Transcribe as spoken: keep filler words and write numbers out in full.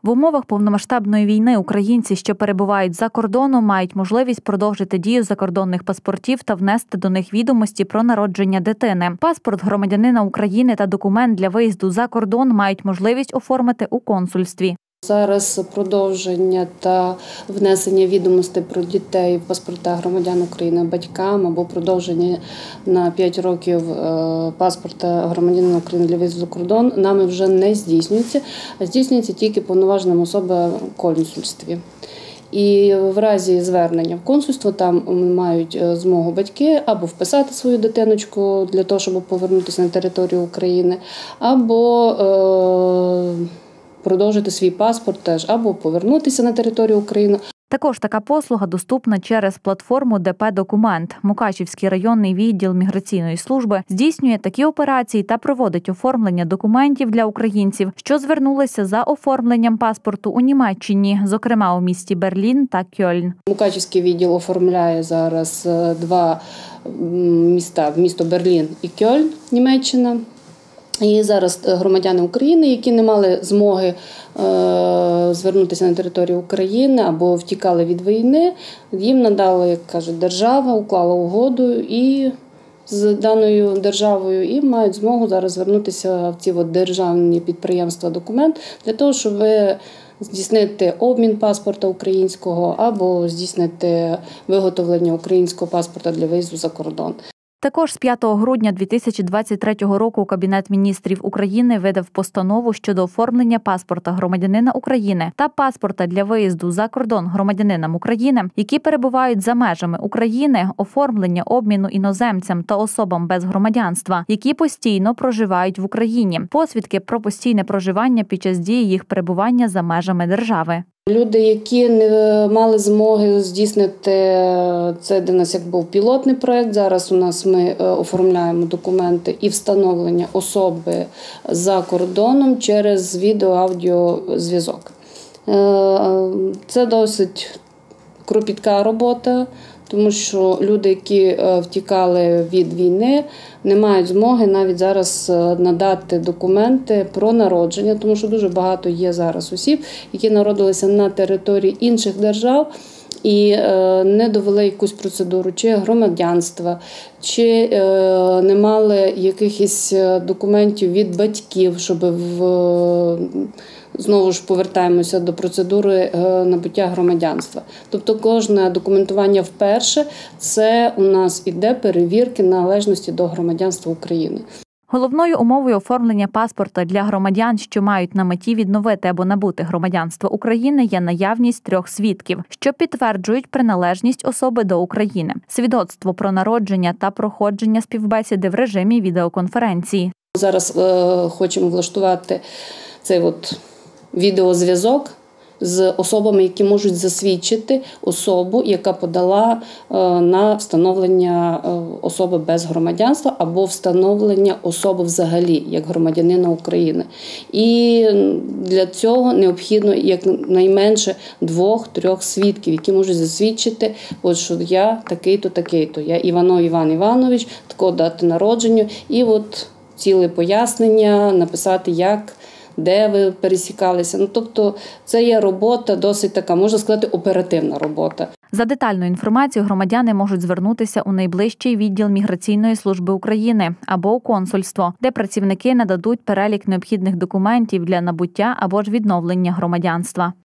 В умовах повномасштабної війни українці, що перебувають за кордоном, мають можливість продовжити дію закордонних паспортів та внести до них відомості про народження дитини. Паспорт громадянина України та документ для виїзду за кордон мають можливість оформити у консульстві. Зараз продовження та внесення відомостей про дітей в паспорта громадян України батькам або продовження на п'ять років паспорта громадянина України для виїзду за кордон нами вже не здійснюється, а здійснюється тільки повноваженим особам в консульстві. І в разі звернення в консульство там мають змогу батьки або вписати свою дитиночку для того, щоб повернутися на територію України, або е продовжити свій паспорт теж, або повернутися на територію України. Також така послуга доступна через платформу ДП-документ. Мукачівський районний відділ міграційної служби здійснює такі операції та проводить оформлення документів для українців, що звернулися за оформленням паспорту у Німеччині, зокрема у місті Берлін та Кьольн. Мукачівський відділ оформляє зараз два міста – місто Берлін і Кьольн, Німеччина. І зараз громадяни України, які не мали змоги е, звернутися на територію України або втікали від війни, їм надали, як кажуть, держава, уклала угоду і з даною державою і мають змогу зараз звернутися в ці от державні підприємства «Документ» для того, щоб здійснити обмін паспорта українського або здійснити виготовлення українського паспорта для виїзду за кордон. Також з п'ятого грудня дві тисячі двадцять третього року Кабінет міністрів України видав постанову щодо оформлення паспорта громадянина України та паспорта для виїзду за кордон громадянинам України, які перебувають за межами України, оформлення обміну іноземцям та особам без громадянства, які постійно проживають в Україні, посвідки про постійне проживання під час дії їх перебування за межами держави. Люди, які не мали змоги здійснити, це для нас як був пілотний проєкт, зараз у нас ми оформляємо документи і встановлення особи за кордоном через відео-аудіозв'язок. Це досить кропітка робота, тому що люди, які втікали від війни, не мають змоги навіть зараз надати документи про народження, тому що дуже багато є зараз осіб, які народилися на території інших держав і не довели якусь процедуру, чи громадянства, чи не мали якихось документів від батьків, щоб в знову ж повертаємося до процедури набуття громадянства. Тобто кожне документування вперше – це у нас іде перевірки належності до громадянства України. Головною умовою оформлення паспорта для громадян, що мають на меті відновити або набути громадянство України, є наявність трьох свідків, що підтверджують приналежність особи до України, свідоцтво про народження та проходження співбесіди в режимі відеоконференції. Зараз е, хочемо влаштувати цей от відеозв'язок з особами, які можуть засвідчити особу, яка подала на встановлення особи без громадянства або встановлення особи взагалі, як громадянина України. І для цього необхідно якнайменше двох-трьох свідків, які можуть засвідчити, от, що я такий-то, такий-то, я Іванов Іван Іванович, такого дати народження, і от ціле пояснення написати, як, де ви пересікалися. Ну, тобто це є робота досить така, можна сказати, оперативна робота. За детальною інформацією громадяни можуть звернутися у найближчий відділ Міграційної служби України або у консульство, де працівники нададуть перелік необхідних документів для набуття або ж відновлення громадянства.